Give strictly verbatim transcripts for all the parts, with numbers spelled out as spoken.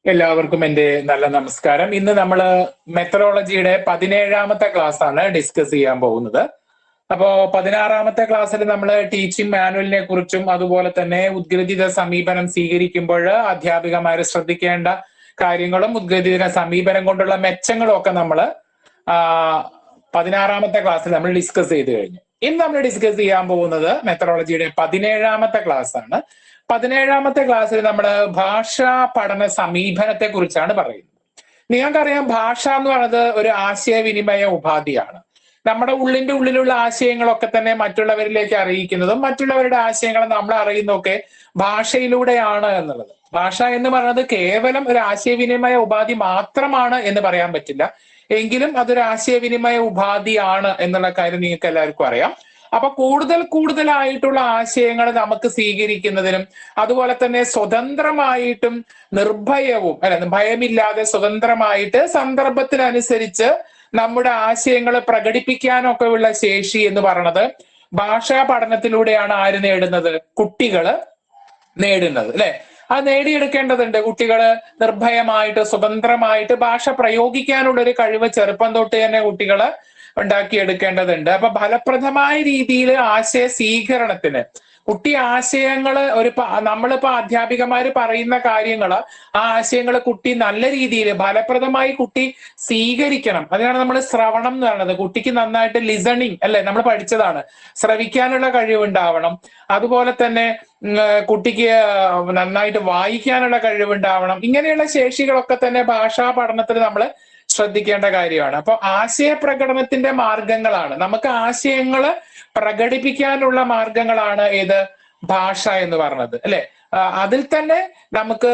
എല്ലാവർക്കും എൻ്റെ നല്ല നമസ്കാരം. ഇന്ന് നമ്മൾ മെത്തഡോളജിയുടെ പതിനേഴാമത്തെ ക്ലാസ് ആണ് ഡിസ്കസ് ചെയ്യാൻ പോകുന്നത്. അപ്പോ പതിനാറാമത്തെ ക്ലാസ്സിൽ നമ്മൾ ടീച്ചിങ് മാനുവലിനെ കുറിച്ചും അതുപോലെ തന്നെ ഉദ്ഗ്രഥിത സമീപനം സ്വീകരിക്കുമ്പോൾ അധ്യാപികമാർ ശ്രദ്ധിക്കേണ്ട കാര്യങ്ങളും ഉദ്ഗ്രഥിത സമീപനം കൊണ്ടുള്ള മെച്ചങ്ങളും ഒക്കെ നമ്മൾ ആ പതിനാറാമത്തെ ക്ലാസ്സിൽ നമ്മൾ ഡിസ്കസ് ചെയ്ത് കഴിഞ്ഞു. ഇന്ന് നമ്മൾ ഡിസ്കസ് ചെയ്യാൻ പോകുന്നത് മെത്തഡോളജിയുടെ പതിനേഴാമത്തെ ക്ലാസ് ആണ്. പതിനേഴാമത്തെ ക്ലാസ്സിൽ നമ്മൾ ഭാഷാ പഠന സമീപനത്തെ കുറിച്ചാണ് പറയുന്നത്. നിങ്ങൾക്കറിയാം, ഭാഷ എന്ന് പറയുന്നത് ഒരു ആശയവിനിമയ ഉപാധിയാണ്. നമ്മുടെ ഉള്ളിന്റെ ഉള്ളിലുള്ള ആശയങ്ങളൊക്കെ തന്നെ മറ്റുള്ളവരിലേക്ക് അറിയിക്കുന്നതും മറ്റുള്ളവരുടെ ആശയങ്ങൾ നമ്മൾ അറിയുന്നതൊക്കെ ഭാഷയിലൂടെയാണ് എന്നുള്ളത്. ഭാഷ എന്ന് പറയുന്നത് കേവലം ഒരു ആശയവിനിമയ ഉപാധി മാത്രമാണ് എന്ന് പറയാൻ പറ്റില്ല, എങ്കിലും അതൊരു ആശയവിനിമയ ഉപാധിയാണ് എന്നുള്ള കാര്യം നിങ്ങൾക്ക് എല്ലാവർക്കും അറിയാം. അപ്പൊ കൂടുതൽ കൂടുതലായിട്ടുള്ള ആശയങ്ങൾ നമുക്ക് സ്വീകരിക്കുന്നതിനും അതുപോലെ തന്നെ സ്വതന്ത്രമായിട്ടും നിർഭയവും അല്ല ഭയമില്ലാതെ സ്വതന്ത്രമായിട്ട് സന്ദർഭത്തിനനുസരിച്ച് നമ്മുടെ ആശയങ്ങൾ പ്രകടിപ്പിക്കാനൊക്കെ ഉള്ള ശേഷി എന്ന് പറയുന്നത് ഭാഷാ പഠനത്തിലൂടെയാണ് ആര് നേടുന്നത്? കുട്ടികള് നേടുന്നത്, അല്ലെ? അത് നേടിയെടുക്കേണ്ടതുണ്ട്. കുട്ടികള് നിർഭയമായിട്ട് സ്വതന്ത്രമായിട്ട് ഭാഷ പ്രയോഗിക്കാനുള്ള ഒരു കഴിവ് ചെറുപ്പം തൊട്ട് തന്നെ കുട്ടികള് ഉണ്ടാക്കിയെടുക്കേണ്ടതുണ്ട്. അപ്പൊ ഫലപ്രദമായ രീതിയിൽ ആശയ സ്വീകരണത്തിന് കുട്ടി ആശയങ്ങള് ഒരു നമ്മളിപ്പോ അധ്യാപികമാര് പറയുന്ന കാര്യങ്ങള് ആ ആശയങ്ങൾ കുട്ടി നല്ല രീതിയിൽ ഫലപ്രദമായി കുട്ടി സ്വീകരിക്കണം. അതിനാണ് നമ്മൾ ശ്രവണം എന്ന് പറയുന്നത്. കുട്ടിക്ക് നന്നായിട്ട് ലിസണിങ് അല്ലെ, നമ്മൾ പഠിച്ചതാണ്, ശ്രവിക്കാനുള്ള കഴിവുണ്ടാവണം. അതുപോലെ തന്നെ കുട്ടിക്ക് നന്നായിട്ട് വായിക്കാനുള്ള കഴിവുണ്ടാവണം. ഇങ്ങനെയുള്ള ശേഷികളൊക്കെ തന്നെ ഭാഷാ പഠനത്തിൽ നമ്മൾ ശ്രദ്ധിക്കേണ്ട കാര്യമാണ്. അപ്പൊ ആശയപ്രകടനത്തിന്റെ മാർഗങ്ങളാണ്, നമുക്ക് ആശയങ്ങള് പ്രകടിപ്പിക്കാനുള്ള മാർഗങ്ങളാണ് ഏത്? ഭാഷ എന്ന് പറഞ്ഞത്, അല്ലെ? അതിൽ തന്നെ നമുക്ക്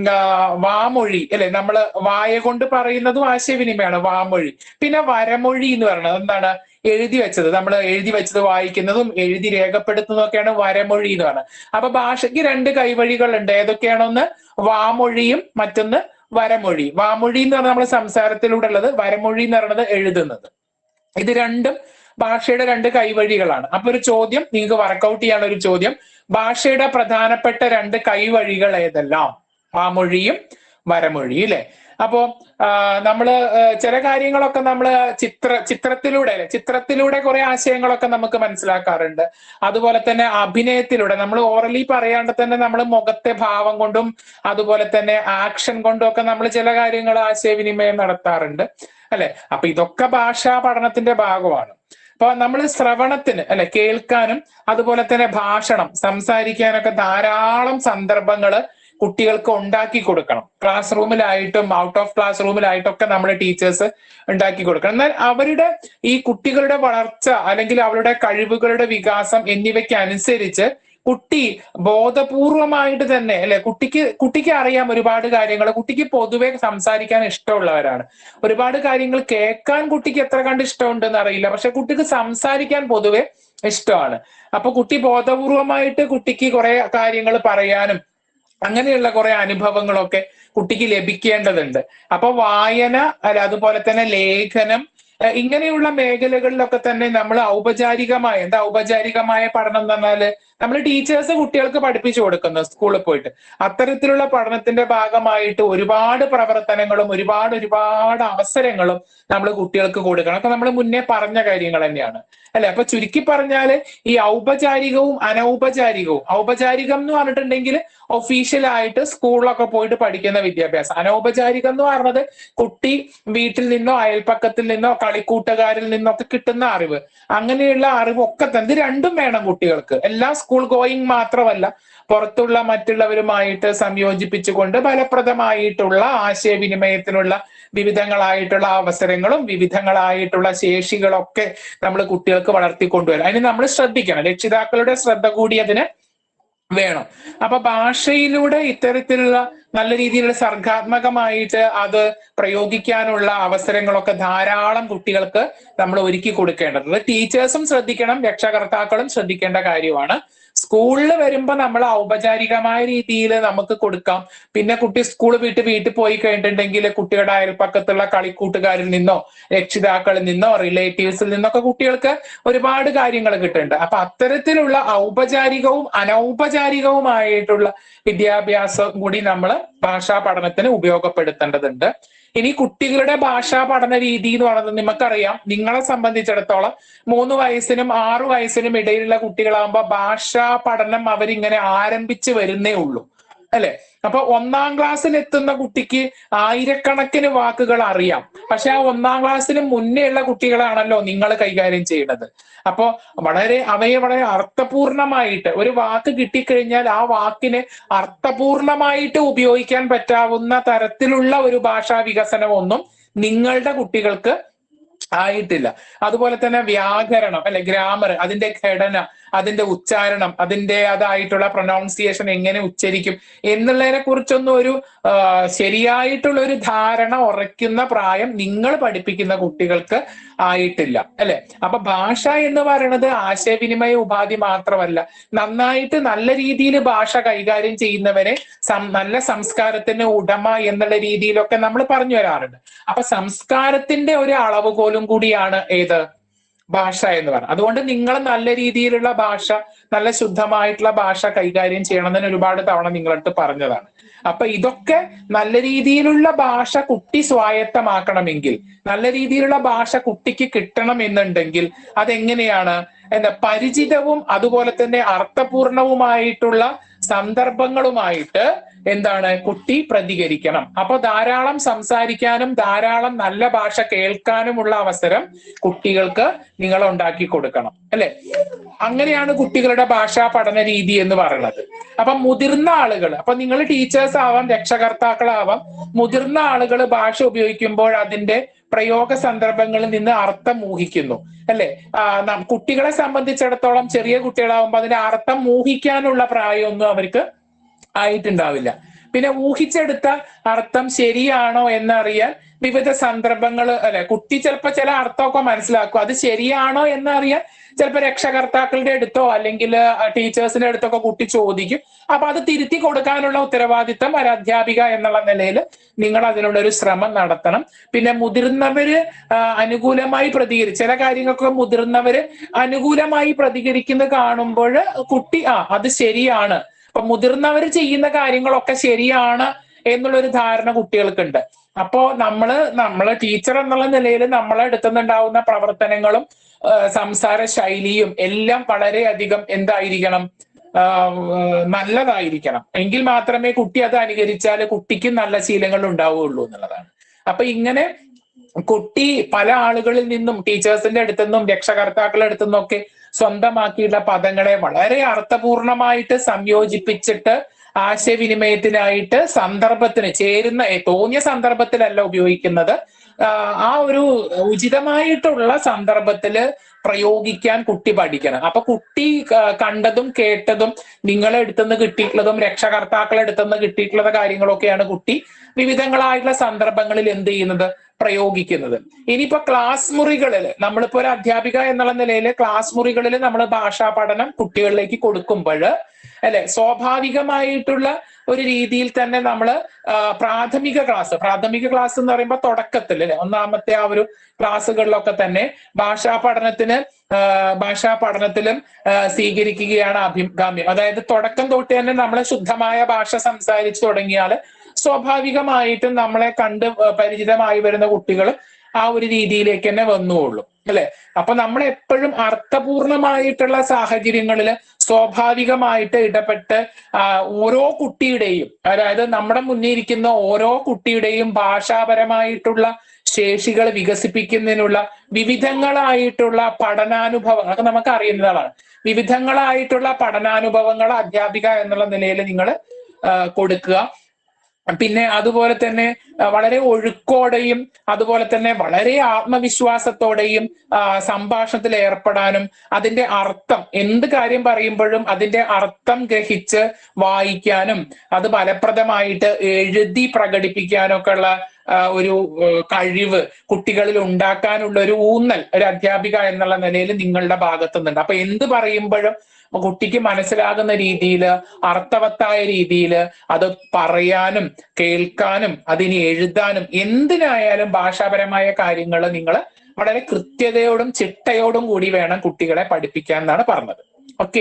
വാമൊഴി അല്ലെ, നമ്മൾ വായ കൊണ്ട് പറയുന്നതും ആശയവിനിമയമാണ് വാമൊഴി. പിന്നെ വരമൊഴി എന്ന് പറയുന്നത് എന്താണ്? എഴുതി വെച്ചത്, നമ്മൾ എഴുതി വെച്ചത് വായിക്കുന്നതും എഴുതി രേഖപ്പെടുത്തുന്നതും ഒക്കെയാണ് വരമൊഴി എന്ന് പറയുന്നത്. അപ്പൊ ഭാഷയ്ക്ക് രണ്ട് കൈവഴികളുണ്ട്. ഏതൊക്കെയാണൊന്ന് വാമൊഴിയും മറ്റൊന്ന് വരമൊഴി. വാമൊഴി എന്ന് പറഞ്ഞാൽ നമ്മൾ സംസാരത്തിലൂടെ ഉള്ളത്, വരമൊഴി എന്ന് പറയുന്നത് എഴുതുന്നത്. ഇത് രണ്ടും ഭാഷയുടെ രണ്ട് കൈവഴികളാണ്. അപ്പൊ ഒരു ചോദ്യം നിങ്ങൾക്ക് വർക്കൗട്ട് ചെയ്യാനുള്ള ഒരു ചോദ്യം, ഭാഷയുടെ പ്രധാനപ്പെട്ട രണ്ട് കൈവഴികൾ ഏതെല്ലാം? വാമൊഴിയും വരമൊഴിയും, അല്ലെ? അപ്പോ നമ്മള് ചില കാര്യങ്ങളൊക്കെ നമ്മൾ ചിത്ര ചിത്രത്തിലൂടെ അല്ലെ ചിത്രത്തിലൂടെ കുറെ ആശയങ്ങളൊക്കെ നമുക്ക് മനസ്സിലാക്കാറുണ്ട്. അതുപോലെ തന്നെ അഭിനയത്തിലൂടെ നമ്മൾ ഓറലി പറയാണ്ട് തന്നെ നമ്മൾ മുഖത്തെ ഭാവം കൊണ്ടും അതുപോലെ തന്നെ ആക്ഷൻ കൊണ്ടും ഒക്കെ നമ്മൾ ചില കാര്യങ്ങൾ ആശയവിനിമയം നടത്താറുണ്ട്, അല്ലെ? അപ്പൊ ഇതൊക്കെ ഭാഷാ പഠനത്തിന്റെ ഭാഗമാണ്. അപ്പൊ നമ്മൾ ശ്രവണത്തിന് അല്ലെ, കേൾക്കാനും അതുപോലെ തന്നെ ഭാഷണം സംസാരിക്കാനൊക്കെ ധാരാളം സന്ദർഭങ്ങള് കുട്ടികൾക്ക് ഉണ്ടാക്കി കൊടുക്കണം. ക്ലാസ് റൂമിലായിട്ടും ഔട്ട് ഓഫ് ക്ലാസ് റൂമിലായിട്ടും ഒക്കെ നമ്മുടെ ടീച്ചേഴ്സ് ഉണ്ടാക്കി കൊടുക്കണം. എന്നാൽ അവരുടെ ഈ കുട്ടികളുടെ വളർച്ച അല്ലെങ്കിൽ അവരുടെ കഴിവുകളുടെ വികാസം എന്നിവയ്ക്ക് അനുസരിച്ച് കുട്ടി ബോധപൂർവമായിട്ട് തന്നെ അല്ലെ, കുട്ടിക്ക് കുട്ടിക്ക് അറിയാം ഒരുപാട് കാര്യങ്ങൾ. കുട്ടിക്ക് പൊതുവെ സംസാരിക്കാൻ ഇഷ്ടമുള്ളവരാണ്. ഒരുപാട് കാര്യങ്ങൾ കേൾക്കാൻ കുട്ടിക്ക് എത്ര കണ്ട് ഇഷ്ടമുണ്ടെന്ന് അറിയില്ല, പക്ഷെ കുട്ടിക്ക് സംസാരിക്കാൻ പൊതുവെ ഇഷ്ടമാണ്. അപ്പൊ കുട്ടി ബോധപൂർവമായിട്ട് കുട്ടിക്ക് കുറെ കാര്യങ്ങൾ പറയാനും അങ്ങനെയുള്ള കുറെ അനുഭവങ്ങളൊക്കെ കുട്ടിക്ക് ലഭിക്കേണ്ടതുണ്ട്. അപ്പൊ വായന അല്ല അതുപോലെ തന്നെ ലേഖനം ഇങ്ങനെയുള്ള മേഖലകളിലൊക്കെ തന്നെ നമ്മൾ ഔപചാരികമായ എന്താ ഔപചാരികമായ പഠനം എന്ന് പറഞ്ഞാല് നമ്മൾ ടീച്ചേഴ്സ് കുട്ടികൾക്ക് പഠിപ്പിച്ചു കൊടുക്കുന്നു സ്കൂളിൽ പോയിട്ട്. അത്തരത്തിലുള്ള പഠനത്തിന്റെ ഭാഗമായിട്ട് ഒരുപാട് പ്രവർത്തനങ്ങളും ഒരുപാട് ഒരുപാട് അവസരങ്ങളും നമ്മൾ കുട്ടികൾക്ക് കൊടുക്കണം. അപ്പൊ നമ്മൾ മുന്നേ പറഞ്ഞ കാര്യങ്ങൾ തന്നെയാണ്, അല്ലെ? അപ്പൊ ചുരുക്കി പറഞ്ഞാല് ഈ ഔപചാരികവും അനൗപചാരികവും, ഔപചാരികം എന്ന് പറഞ്ഞിട്ടുണ്ടെങ്കിൽ ഒഫീഷ്യലായിട്ട് സ്കൂളിലൊക്കെ പോയിട്ട് പഠിക്കുന്ന വിദ്യാഭ്യാസം. അനൗപചാരികം എന്ന് പറഞ്ഞത് കുട്ടി വീട്ടിൽ നിന്നോ അയൽപ്പക്കത്തിൽ നിന്നോ കളിക്കൂട്ടുകാരിൽ നിന്നൊക്കെ കിട്ടുന്ന അറിവ്, അങ്ങനെയുള്ള അറിവൊക്കെ തന്നെ. ഇത് രണ്ടും വേണം കുട്ടികൾക്ക്. എല്ലാ സ്കൂൾ ഗോയിങ് മാത്രമല്ല, പുറത്തുള്ള മറ്റുള്ളവരുമായിട്ട് സംയോജിപ്പിച്ചുകൊണ്ട് ഫലപ്രദമായിട്ടുള്ള ആശയവിനിമയത്തിനുള്ള വിവിധങ്ങളായിട്ടുള്ള അവസരങ്ങളും വിവിധങ്ങളായിട്ടുള്ള ശേഷികളൊക്കെ നമ്മൾ കുട്ടികൾക്ക് വളർത്തിക്കൊണ്ടുവരാം. അതിന് നമ്മൾ ശ്രദ്ധിക്കണം, രക്ഷിതാക്കളുടെ ശ്രദ്ധ കൂടി അതിന് വേണം. അപ്പൊ ഭാഷയിലൂടെ ഇത്തരത്തിലുള്ള നല്ല രീതിയിലുള്ള സർഗാത്മകമായിട്ട് അത് പ്രയോഗിക്കാനുള്ള അവസരങ്ങളൊക്കെ ധാരാളം കുട്ടികൾക്ക് നമ്മൾ ഒരുക്കി കൊടുക്കേണ്ടത് ടീച്ചേഴ്സും ശ്രദ്ധിക്കണം, രക്ഷകർത്താക്കളും ശ്രദ്ധിക്കേണ്ട കാര്യമാണ്. സ്കൂളിൽ വരുമ്പോൾ നമ്മൾ ഔപചാരികമായ രീതിയിൽ നമുക്ക് കൊടുക്കാം. പിന്നെ കുട്ടി സ്കൂൾ വിട്ട് വീട്ടിൽ പോയി കഴിഞ്ഞിട്ടുണ്ടെങ്കിൽ കുട്ടിയുടെ അയൽപ്പക്കത്തുള്ള കളിക്കൂട്ടുകാരിൽ നിന്നോ രക്ഷിതാക്കളിൽ നിന്നോ റിലേറ്റീവ്സിൽ നിന്നൊക്കെ കുട്ടികൾക്ക് ഒരുപാട് കാര്യങ്ങൾ കിട്ടുന്നുണ്ട്. അപ്പൊ അത്തരത്തിലുള്ള ഔപചാരികവും അനൗപചാരികവുമായിട്ടുള്ള വിദ്യാഭ്യാസം കൂടി നമ്മൾ ഭാഷാ പഠനത്തിന് ഉപയോഗപ്പെടുത്തേണ്ടതുണ്ട്. ഇനി കുട്ടികളുടെ ഭാഷാ പഠന രീതി എന്ന് പറയുന്നത് നിങ്ങൾക്കറിയാം, നിങ്ങളെ സംബന്ധിച്ചിടത്തോളം മൂന്ന് വയസ്സിനും ആറു വയസ്സിനും ഇടയിലുള്ള കുട്ടികളാകുമ്പോൾ ഭാഷാ പഠനം അവരിങ്ങനെ ആരംഭിച്ചു വരുന്നേ ഉള്ളൂ, അല്ലെ? അപ്പൊ ഒന്നാം ക്ലാസ്സിൽ എത്തുന്ന കുട്ടിക്ക് ആയിരക്കണക്കിന് വാക്കുകൾ അറിയാം. പക്ഷെ ആ ഒന്നാം ക്ലാസ്സിന് മുന്നേ ഉള്ള കുട്ടികളാണല്ലോ നിങ്ങൾ കൈകാര്യം ചെയ്യുന്നത്. അപ്പോ വളരെ അവയെ വളരെ അർത്ഥപൂർണമായിട്ട് ഒരു വാക്ക് കിട്ടിക്കഴിഞ്ഞാൽ ആ വാക്കിനെ അർത്ഥപൂർണമായിട്ട് ഉപയോഗിക്കാൻ പറ്റാവുന്ന തരത്തിലുള്ള ഒരു ഭാഷാ വികസനമൊന്നും നിങ്ങളുടെ കുട്ടികൾക്ക് ആയിട്ടില്ല. അതുപോലെ തന്നെ വ്യാകരണം അല്ലെ, ഗ്രാമർ, അതിന്റെ ഘടന, അതിന്റെ ഉച്ചാരണം, അതിന്റെ അതായിട്ടുള്ള പ്രൊനൗൺസിയേഷൻ എങ്ങനെ ഉച്ചരിക്കും എന്നുള്ളതിനെ കുറിച്ചൊന്നും ഒരു ശരിയായിട്ടുള്ള ഒരു ധാരണ ഉറയ്ക്കുന്ന പ്രായം നിങ്ങൾ പഠിപ്പിക്കുന്ന കുട്ടികൾക്ക് ആയിട്ടില്ല, അല്ലെ? അപ്പൊ ഭാഷ എന്ന് പറയുന്നത് ആശയവിനിമയ ഉപാധി മാത്രമല്ല, നന്നായിട്ട് നല്ല രീതിയിൽ ഭാഷ കൈകാര്യം ചെയ്യുന്നവരെ നല്ല സംസ്കാരത്തിന് ഉടമ എന്നുള്ള രീതിയിലൊക്കെ നമ്മൾ പറഞ്ഞു വരാറുണ്ട്. അപ്പൊ സംസ്കാരത്തിന്റെ ഒരു അളവുകോലും കൂടിയാണ് ഏത് ഭാഷ എന്ന് പറയുന്നത്. അതുകൊണ്ട് നിങ്ങൾ നല്ല രീതിയിലുള്ള ഭാഷ, നല്ല ശുദ്ധമായിട്ടുള്ള ഭാഷ കൈകാര്യം ചെയ്യണമെന്ന് ഒരുപാട് തവണ നിങ്ങളടുത്ത് പറഞ്ഞതാണ്. അപ്പൊ ഇതൊക്കെ നല്ല രീതിയിലുള്ള ഭാഷ കുട്ടി സ്വായത്തമാക്കണമെങ്കിൽ, നല്ല രീതിയിലുള്ള ഭാഷ കുട്ടിക്ക് കിട്ടണം എന്നുണ്ടെങ്കിൽ അതെങ്ങനെയാണ്? എന്താ പരിചിതവും അതുപോലെ തന്നെ അർത്ഥപൂർണവുമായിട്ടുള്ള സന്ദർഭങ്ങളുമായിട്ട് എന്താണ് കുട്ടി പ്രതികരിക്കണം. അപ്പൊ ധാരാളം സംസാരിക്കാനും ധാരാളം നല്ല ഭാഷ കേൾക്കാനുമുള്ള അവസരം കുട്ടികൾക്ക് നിങ്ങൾ ഉണ്ടാക്കി കൊടുക്കണം, അല്ലെ? അങ്ങനെയാണ് കുട്ടികളുടെ ഭാഷാ പഠന രീതി എന്ന് പറയുന്നത്. അപ്പൊ മുതിർന്ന ആളുകൾ, അപ്പൊ നിങ്ങൾ ടീച്ചേഴ്സ് ആവാം, രക്ഷകർത്താക്കളാവാം, മുതിർന്ന ആളുകൾ ഭാഷ ഉപയോഗിക്കുമ്പോൾ അതിന്റെ പ്രയോഗ സന്ദർഭങ്ങളിൽ നിന്ന് അർത്ഥം ഊഹിക്കുന്നു, അല്ലെ? ആ കുട്ടികളെ സംബന്ധിച്ചിടത്തോളം ചെറിയ കുട്ടികളാവുമ്പോൾ അതിന്റെ അർത്ഥം ഊഹിക്കാനുള്ള പ്രായമൊന്നും അവർക്ക് ആയിട്ടുണ്ടാവില്ല. പിന്നെ ഊഹിച്ചെടുത്ത അർത്ഥം ശരിയാണോ എന്നറിയാൻ വിവിധ സന്ദർഭങ്ങൾ, അല്ലെ? കുട്ടി ചിലപ്പോൾ ചില അർത്ഥമൊക്കെ മനസ്സിലാക്കും, അത് ശരിയാണോ എന്നറിയാൻ ചിലപ്പോൾ രക്ഷകർത്താക്കളുടെ അടുത്തോ അല്ലെങ്കിൽ ടീച്ചേഴ്സിന്റെ അടുത്തൊക്കെ കുട്ടി ചോദിക്കും. അപ്പൊ അത് തിരുത്തി കൊടുക്കാനുള്ള ഉത്തരവാദിത്തം ഒരു അധ്യാപിക എന്നുള്ള നിലയിൽ നിങ്ങൾ അതിനുള്ള ഒരു ശ്രമം നടത്തണം. പിന്നെ മുതിർന്നവര് അനുകൂലമായി പ്രതികരിക്കും, ചില കാര്യങ്ങൾക്കൊക്കെ മുതിർന്നവര് അനുകൂലമായി പ്രതികരിക്കുന്നത് കാണുമ്പോൾ കുട്ടി ആ അത് ശരിയാണ്, അപ്പൊ മുതിർന്നവർ ചെയ്യുന്ന കാര്യങ്ങളൊക്കെ ശരിയാണ് എന്നുള്ളൊരു ധാരണ കുട്ടികൾക്കുണ്ട്. അപ്പോ നമ്മള് നമ്മള് ടീച്ചർ എന്നുള്ള നിലയിൽ നമ്മളെ അടുത്തുനിന്നുണ്ടാവുന്ന പ്രവർത്തനങ്ങളും സംസാര ശൈലിയും എല്ലാം വളരെയധികം എന്തായിരിക്കണം, നല്ലതായിരിക്കണം. എങ്കിൽ മാത്രമേ കുട്ടി അത് അനുകരിച്ചാൽ കുട്ടിക്ക് നല്ല ശീലങ്ങൾ ഉണ്ടാവുകയുള്ളൂ എന്നുള്ളതാണ്. അപ്പൊ ഇങ്ങനെ കുട്ടി പല ആളുകളിൽ നിന്നും, ടീച്ചേഴ്സിന്റെ അടുത്തുനിന്നും രക്ഷകർത്താക്കളുടെ അടുത്തുനിന്നും ഒക്കെ സ്വന്തമാക്കിയുള്ള പദങ്ങളെ വളരെ അർത്ഥപൂർണമായിട്ട് സംയോജിപ്പിച്ചിട്ട് ആശയവിനിമയത്തിനായിട്ട് സന്ദർഭത്തിന് ചേരുന്ന, തോന്നിയ സന്ദർഭത്തിലല്ല ഉപയോഗിക്കുന്നത്, ആ ഒരു ഉചിതമായിട്ടുള്ള സന്ദർഭത്തില് പ്രയോഗിക്കാൻ കുട്ടി പഠിക്കണം. അപ്പൊ കുട്ടി കണ്ടതും കേട്ടതും നിങ്ങളെ അടുത്തുനിന്ന് കിട്ടിയിട്ടുള്ളതും രക്ഷകർത്താക്കളെ അടുത്തുനിന്ന് കിട്ടിയിട്ടുള്ള കാര്യങ്ങളൊക്കെയാണ് കുട്ടി വിവിധങ്ങളായിട്ടുള്ള സന്ദർഭങ്ങളിൽ എന്ത് ചെയ്യുന്നത്, പ്രയോഗിക്കുന്നത്. ഇനിയിപ്പോ ക്ലാസ് മുറികളിൽ, നമ്മളിപ്പോ ഒരു അധ്യാപിക എന്നുള്ള നിലയിൽ ക്ലാസ് മുറികളിൽ നമ്മൾ ഭാഷാ പഠനം കുട്ടികളിലേക്ക് കൊടുക്കുമ്പോൾ, അല്ലെ, സ്വാഭാവികമായിട്ടുള്ള ഒരു രീതിയിൽ തന്നെ നമ്മൾ പ്രാഥമിക ക്ലാസ് പ്രാഥമിക ക്ലാസ് എന്ന് പറയുമ്പോൾ തുടക്കത്തിൽ, അല്ലെ, ഒന്നാമത്തെ ആ ഒരു ക്ലാസ്സുകളിലൊക്കെ തന്നെ ഭാഷാ പഠനത്തിന് ഭാഷാ പഠനത്തിലും സ്വീകരിക്കുകയാണ് അഭികാമ്യം. അതായത് തുടക്കം തൊട്ട് തന്നെ നമ്മൾ ശുദ്ധമായ ഭാഷ സംസാരിച്ചു തുടങ്ങിയാൽ സ്വാഭാവികമായിട്ടും നമ്മളെ കണ്ട് പരിചിതമായി വരുന്ന കുട്ടികൾ ആ ഒരു രീതിയിലേക്ക് തന്നെ വന്നുകൊള്ളൂ, അല്ലെ? അപ്പൊ നമ്മൾ എപ്പോഴും അർത്ഥപൂർണമായിട്ടുള്ള സാഹചര്യങ്ങളിൽ സ്വാഭാവികമായിട്ട് ഇടപെട്ട് ഓരോ കുട്ടിയുടെയും, അതായത് നമ്മുടെ മുന്നിൽ ഇരിക്കുന്ന ഓരോ കുട്ടിയുടെയും ഭാഷാപരമായിട്ടുള്ള ശേഷികൾ വികസിപ്പിക്കുന്നതിനുള്ള വിവിധങ്ങളായിട്ടുള്ള പഠനാനുഭവങ്ങൾ, അതൊക്കെ നമുക്ക് അറിയുന്നതാണ്. വിവിധങ്ങളായിട്ടുള്ള പഠനാനുഭവങ്ങൾ അധ്യാപിക എന്നുള്ള നിലയിൽ നിങ്ങൾ കൊടുക്കുക. പിന്നെ അതുപോലെ തന്നെ വളരെ ഒഴുക്കോടെയും അതുപോലെ തന്നെ വളരെ ആത്മവിശ്വാസത്തോടെയും സംഭാഷണത്തിൽ ഏർപ്പെടാനും അതിന്റെ അർത്ഥം, എന്ത് കാര്യം പറയുമ്പോഴും അതിന്റെ അർത്ഥം ഗ്രഹിച്ച് വായിക്കാനും അത് ഫലപ്രദമായിട്ട് എഴുതി പ്രകടിപ്പിക്കാനൊക്കെ ഉള്ള ഒരു കഴിവ് കുട്ടികളിൽ ഉണ്ടാക്കാനുള്ള ഒരു ഊന്നൽ ഒരു അധ്യാപിക എന്നുള്ള നിലയിൽ നിങ്ങളുടെ ഭാഗത്തുനിന്നുണ്ട്. അപ്പൊ എന്ത് പറയുമ്പോഴും കുട്ടിക്ക് മനസ്സിലാകുന്ന രീതിയിൽ, അർത്ഥവത്തായ രീതിയിൽ അത് പറയാനും കേൾക്കാനും അതിന് എഴുതാനും എന്തിനായാലും ഭാഷാപരമായ കാര്യങ്ങൾ നിങ്ങൾ വളരെ കൃത്യതയോടും ചിട്ടയോടും കൂടി വേണം കുട്ടികളെ പഠിപ്പിക്കാൻ എന്നാണ് പറഞ്ഞത്. ഓക്കെ.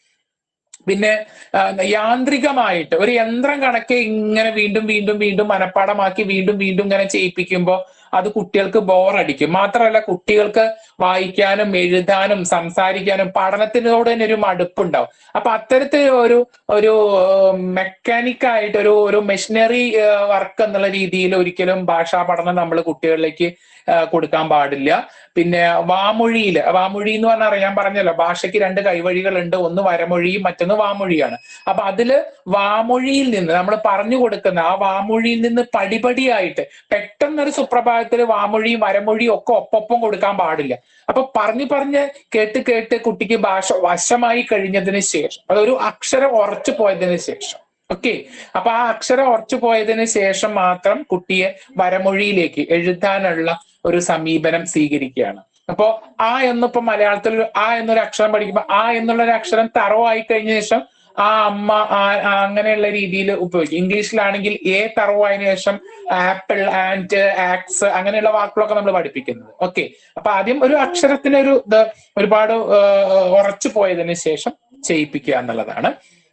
പിന്നെ യാന്ത്രികമായിട്ട് ഒരു യന്ത്രം കണക്കെ ഇങ്ങനെ വീണ്ടും വീണ്ടും വീണ്ടും മനഃപ്പാടമാക്കി വീണ്ടും വീണ്ടും ഇങ്ങനെ ചെയ്യിപ്പിക്കുമ്പോൾ അത് കുട്ടികൾക്ക് ബോറടിക്കും. മാത്രമല്ല കുട്ടികൾക്ക് വായിക്കാനും എഴുതാനും സംസാരിക്കാനും പഠനത്തിനോട് തന്നെ ഒരു മടുപ്പുണ്ടാവും. അപ്പൊ അത്തരത്തിൽ ഒരു ഒരു മെക്കാനിക്കായിട്ട് ഒരു ഒരു മെഷീനറി വർക്ക് എന്നുള്ള രീതിയിൽ ഒരിക്കലും ഭാഷാ പഠനം നമ്മൾ കുട്ടികളിലേക്ക് കൊടുക്കാൻ പാടില്ല. പിന്നെ വാമൊഴിയിൽ, വാമൊഴി എന്ന് പറഞ്ഞാൽ അറിയാൻ പറഞ്ഞല്ലോ, ഭാഷയ്ക്ക് രണ്ട് കൈവഴികളുണ്ട്, ഒന്ന് വരമൊഴിയും മറ്റൊന്ന് വാമൊഴിയാണ്. അപ്പൊ അതില് വാമൊഴിയിൽ നിന്ന് നമ്മൾ പറഞ്ഞു കൊടുക്കുന്ന ആ വാമൊഴിയിൽ നിന്ന് പടിപടിയായിട്ട് പെട്ടെന്നൊരു സുപ്രഭാതത്തിൽ വാമൊഴിയും വരമൊഴിയും ഒക്കെ ഒപ്പൊപ്പം കൊടുക്കാൻ പാടില്ല. അപ്പൊ പറഞ്ഞു പറഞ്ഞ് കേട്ട് കേട്ട് കുട്ടിക്ക് ഭാഷ വശമായി കഴിഞ്ഞതിന് ശേഷം, അതൊരു അക്ഷരം ഉറച്ചു പോയതിനു ശേഷം, ഓക്കെ, അപ്പൊ ആ അക്ഷരം ഉറച്ചു പോയതിന് ശേഷം മാത്രം കുട്ടിയെ വരമൊഴിയിലേക്ക് എഴുതാനുള്ള ഒരു സമീപനം സ്വീകരിക്കുകയാണ്. അപ്പോ ആ എന്നിപ്പോ മലയാളത്തിൽ ആ എന്നൊരു അക്ഷരം പഠിക്കുമ്പോൾ ആ എന്നുള്ള ഒരു അക്ഷരം തറവായി കഴിഞ്ഞ ശേഷം ആ അമ്മ ആ അങ്ങനെയുള്ള രീതിയിൽ ഉപയോഗിക്കും. ഇംഗ്ലീഷിലാണെങ്കിൽ എ തറവായതിനു ശേഷം ആപ്പിൾ, ആൻഡ്, ആക്സ് അങ്ങനെയുള്ള വാക്കുകളൊക്കെ നമ്മൾ പഠിപ്പിക്കുന്നത്. ഓക്കെ. അപ്പൊ ആദ്യം ഒരു അക്ഷരത്തിനൊരു ഇത് ഒരുപാട് ഉറച്ചു പോയതിനു ശേഷം ചെയ്യിപ്പിക്കുക എന്നുള്ളതാണ്.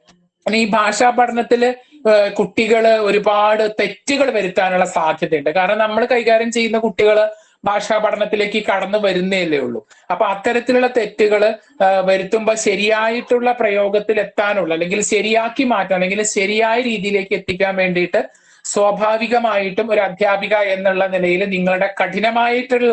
ഈ ഭാഷാ പഠനത്തില് കുട്ടികള് ഒരുപാട് തെറ്റുകൾ വരുത്താനുള്ള സാധ്യതയുണ്ട്. കാരണം നമ്മൾ കൈകാര്യം ചെയ്യുന്ന കുട്ടികള് ഭാഷാ പഠനത്തിലേക്ക് കടന്നു വരുന്നേല്ലേ ഉള്ളൂ. അപ്പൊ അത്തരത്തിലുള്ള തെറ്റുകൾ വരുത്തുമ്പോൾ ശരിയായിട്ടുള്ള പ്രയോഗത്തിൽ എത്താനുള്ള, അല്ലെങ്കിൽ ശരിയാക്കി മാറ്റാൻ, അല്ലെങ്കിൽ ശരിയായ രീതിയിലേക്ക് എത്തിക്കാൻ വേണ്ടിയിട്ട് സ്വാഭാവികമായിട്ടും ഒരു അധ്യാപിക എന്നുള്ള നിലയിൽ നിങ്ങളുടെ കഠിനമായിട്ടുള്ള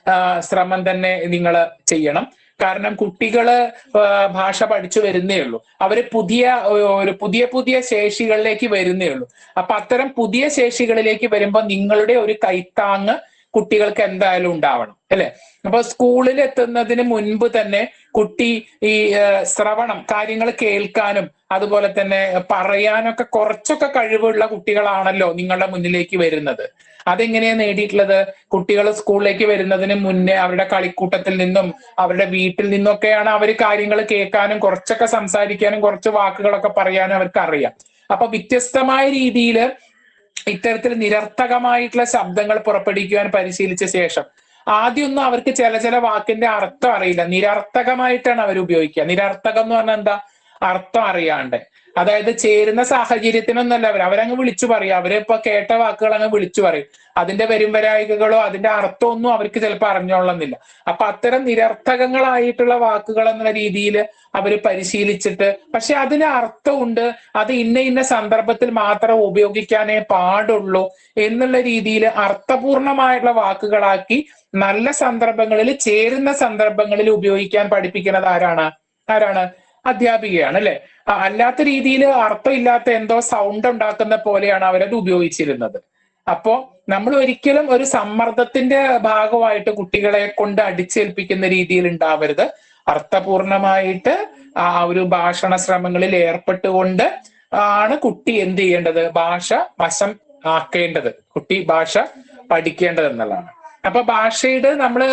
ശ്രമം തന്നെ നിങ്ങൾ ചെയ്യണം. കാരണം കുട്ടികള് ഭാഷ പഠിച്ചു വരുന്നേ ഉള്ളൂ. അവര് പുതിയ ഒരു പുതിയ പുതിയ ശേഷികളിലേക്ക് വരുന്നേ ഉള്ളൂ. അപ്പൊ അത്തരം പുതിയ ശേഷികളിലേക്ക് വരുമ്പോൾ നിങ്ങളുടെ ഒരു കൈത്താങ് കുട്ടികൾക്ക് എന്തായാലും ഉണ്ടാവണം, അല്ലെ? അപ്പൊ സ്കൂളിൽ എത്തുന്നതിന് മുൻപ് തന്നെ കുട്ടി ഈ ശ്രവണം, കാര്യങ്ങൾ കേൾക്കാനും അതുപോലെ തന്നെ പറയാനൊക്കെ കുറച്ചൊക്കെ കഴിവുള്ള കുട്ടികളാണല്ലോ നിങ്ങളുടെ മുന്നിലേക്ക് വരുന്നത്. അതെങ്ങനെയാണ് നേടിയിട്ടുള്ളത്? കുട്ടികൾ സ്കൂളിലേക്ക് വരുന്നതിന് മുന്നേ അവരുടെ കളിക്കൂട്ടത്തിൽ നിന്നും അവരുടെ വീട്ടിൽ നിന്നൊക്കെയാണ് അവർ കാര്യങ്ങൾ കേൾക്കാനും കുറച്ചൊക്കെ സംസാരിക്കാനും കുറച്ച് വാക്കുകളൊക്കെ പറയാനും അവർക്ക് അറിയാം. അപ്പൊ വ്യത്യസ്തമായ രീതിയിൽ ഇത്തരത്തിൽ നിരർത്ഥകമായിട്ടുള്ള ശബ്ദങ്ങൾ പുറപ്പെടുവിക്കുവാൻ പരിശീലിച്ച ശേഷം, ആദ്യമൊന്നും അവർക്ക് ചില ചില വാക്കിന്റെ അർത്ഥം അറിയില്ല, നിരർത്ഥകമായിട്ടാണ് അവർ ഉപയോഗിക്കുക. നിരർത്ഥകം എന്ന് പറഞ്ഞാൽ എന്താ? അർത്ഥം അറിയാണ്ട്, അതായത് ചേരുന്ന സാഹചര്യത്തിനൊന്നല്ല അവർ അവരങ്ങ് വിളിച്ചു പറയും. അവരിപ്പോ കേട്ട വാക്കുകൾ അങ്ങ് വിളിച്ചു പറയും. അതിന്റെ വരുംവരായികകളോ അതിന്റെ അർത്ഥമൊന്നും അവർക്ക് ചിലപ്പോൾ അറിഞ്ഞോളുന്നില്ല. അപ്പൊ അത്തരം നിരർത്ഥകങ്ങളായിട്ടുള്ള വാക്കുകൾ എന്ന രീതിയിൽ അവർ പരിശീലിച്ചിട്ട്, പക്ഷെ അതിന് അർത്ഥമുണ്ട്, അത് ഇന്ന ഇന്ന സന്ദർഭത്തിൽ മാത്രം ഉപയോഗിക്കാനേ പാടുള്ളൂ എന്നുള്ള രീതിയിൽ അർത്ഥപൂർണമായിട്ടുള്ള വാക്കുകളാക്കി നല്ല സന്ദർഭങ്ങളിൽ, ചേരുന്ന സന്ദർഭങ്ങളിൽ ഉപയോഗിക്കാൻ പഠിപ്പിക്കുന്നത് ആരാണ്? ആരാണ്? അധ്യാപികയാണ്, അല്ലെ? അല്ലാത്ത രീതിയിൽ അർത്ഥമില്ലാത്ത എന്തോ സൗണ്ട് ഉണ്ടാക്കുന്ന പോലെയാണ് അവരത് ഉപയോഗിച്ചിരുന്നത്. അപ്പോ നമ്മൾ ഒരിക്കലും ഒരു സമ്മർദ്ദത്തിന്റെ ഭാഗമായിട്ട് കുട്ടികളെ കൊണ്ട് അടിച്ചേൽപ്പിക്കുന്ന രീതിയിൽ ഉണ്ടാവരുത്. അർത്ഥപൂർണമായിട്ട് ആ ഒരു ഭാഷണ ശ്രമങ്ങളിൽ ഏർപ്പെട്ടുകൊണ്ട് ആണ് കുട്ടി എന്ത് ചെയ്യേണ്ടത്? ഭാഷ വശം ആക്കേണ്ടത്, കുട്ടി ഭാഷ പഠിക്കേണ്ടത് എന്നുള്ളതാണ്. അപ്പൊ ഭാഷയുടെ നമ്മള്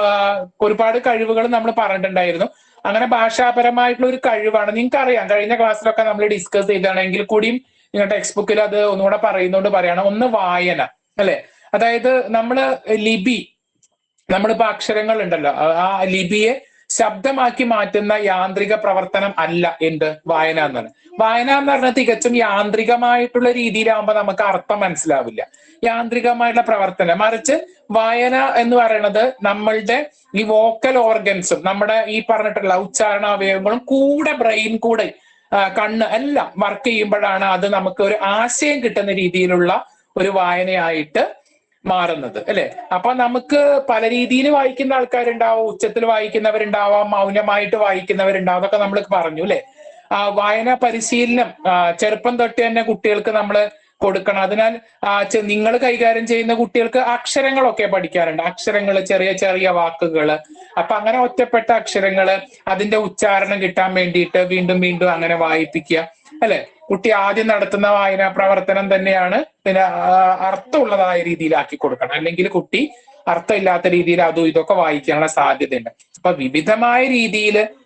ഒരുപാട് കഴിവുകൾ നമ്മൾ പറഞ്ഞിട്ടുണ്ടായിരുന്നു. അങ്ങനെ ഭാഷാപരമായിട്ടുള്ള ഒരു കഴിവാണ്. നിങ്ങൾക്ക് അറിയാം, കഴിഞ്ഞ ക്ലാസ്സിലൊക്കെ നമ്മൾ ഡിസ്കസ് ചെയ്താണെങ്കിൽ കൂടിയും നിങ്ങളുടെ ടെക്സ്റ്റ് ബുക്കിൽ അത് ഒന്നുകൂടെ പറയുന്നോണ്ട് പറയാണ്. ഒന്ന് വായന, അല്ലെ? അതായത് നമ്മള് ലിപി, നമ്മളിപ്പോ അക്ഷരങ്ങൾ ഉണ്ടല്ലോ, ആ ലിപിയെ ശബ്ദമാക്കി മാറ്റുന്ന യാന്ത്രിക പ്രവർത്തനം അല്ല എന്ത്? വായന എന്നാണ്. വായന എന്ന് പറഞ്ഞാൽ തികച്ചും യാന്ത്രികമായിട്ടുള്ള രീതിയിലാവുമ്പോൾ നമുക്ക് അർത്ഥം മനസ്സിലാവില്ല. യാന്ത്രികമായിട്ടുള്ള പ്രവർത്തനം, മറിച്ച് വായന എന്ന് പറയുന്നത് നമ്മളുടെ ഈ വോക്കൽ ഓർഗൻസും നമ്മുടെ ഈ പറഞ്ഞിട്ടുള്ള ഉച്ചാരണ അവയവങ്ങളും കൂടെ ബ്രെയിൻ കൂടെ കണ്ണ് എല്ലാം വർക്ക് ചെയ്യുമ്പോഴാണ് അത് നമുക്ക് ഒരു ആശയം കിട്ടുന്ന രീതിയിലുള്ള ഒരു വായനയായിട്ട് മാറുന്നത്, അല്ലെ? അപ്പൊ നമുക്ക് പല രീതിയിൽ വായിക്കുന്ന ആൾക്കാരുണ്ടാവും, ഉച്ചത്തിൽ വായിക്കുന്നവരുണ്ടാവാം, മൗനമായിട്ട് വായിക്കുന്നവരുണ്ടാവും, അതൊക്കെ നമ്മൾ പറഞ്ഞു, അല്ലെ? ആ വായന പരിശീലനം ചെറുപ്പം തൊട്ട് തന്നെ കുട്ടികൾക്ക് നമ്മൾ കൊടുക്കണം. അതിനാൽ നിങ്ങൾ കൈകാര്യം ചെയ്യുന്ന കുട്ടികൾക്ക് അക്ഷരങ്ങളൊക്കെ പഠിക്കാറുണ്ട്, അക്ഷരങ്ങൾ, ചെറിയ ചെറിയ വാക്കുകള്. അപ്പൊ അങ്ങനെ ഒറ്റപ്പെട്ട അക്ഷരങ്ങള് അതിന്റെ ഉച്ചാരണം കിട്ടാൻ വേണ്ടിയിട്ട് വീണ്ടും വീണ്ടും അങ്ങനെ വായിപ്പിക്കുക, അല്ലെ? കുട്ടി ആദ്യം നടത്തുന്ന വായനാ പ്രവർത്തനം തന്നെയാണ് പിന്നെ അർത്ഥമുള്ളതായ രീതിയിലാക്കി കൊടുക്കണം. അല്ലെങ്കിൽ കുട്ടി അർത്ഥമില്ലാത്ത രീതിയിൽ അതും ഇതൊക്കെ വായിക്കാനുള്ള സാധ്യതയുണ്ട്. അപ്പൊ വിവിധമായ രീതിയിൽ